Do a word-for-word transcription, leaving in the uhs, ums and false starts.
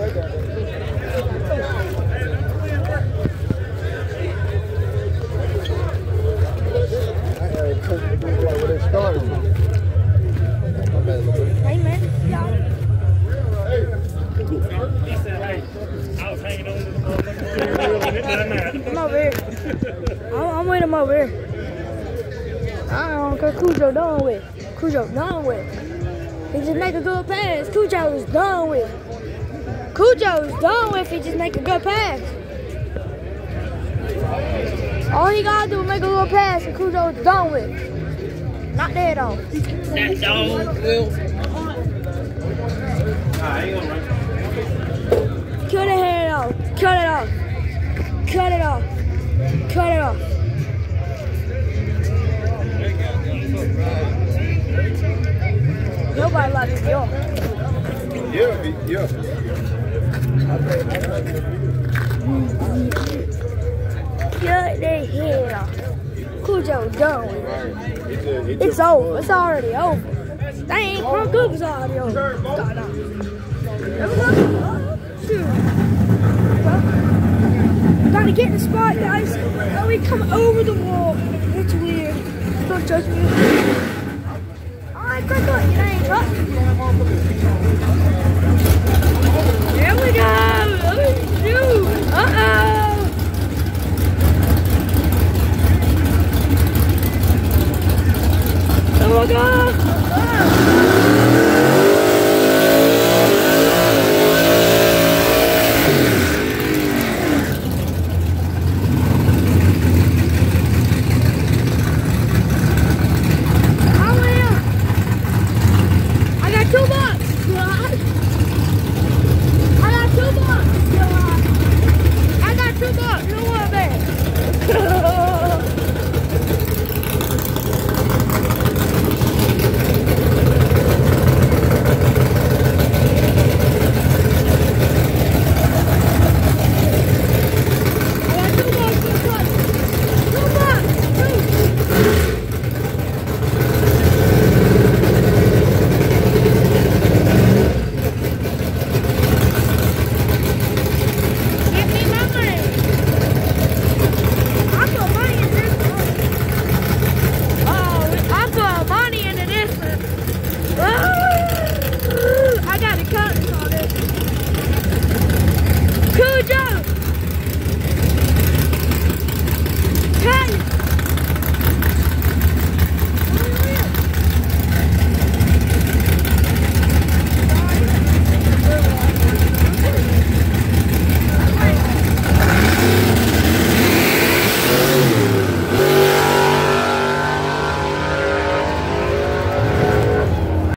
Hey man, I'm over here. I'm, I'm with him over here. I don't know what Cujo done with. Cujo done with. He just make a good pass. Cujo's done with. Cujo's done with. He just make a good pass. All he gotta do is make a good pass, and Cujo's done with. Not there though. That dog will. Cut the head off. Cut it off. Cut it off. Cut it off. Nobody likes it, yo. Yeah, yeah. Cut the head off. Cujo done with it. It's over. It's already over. That ain't Pro Cooper's already over. God, no. There we go. Shoot. Gotta get in the spot, guys. Oh, we come over the wall. It's weird. Don't judge me. Alright, quick, quick. You ain't cut.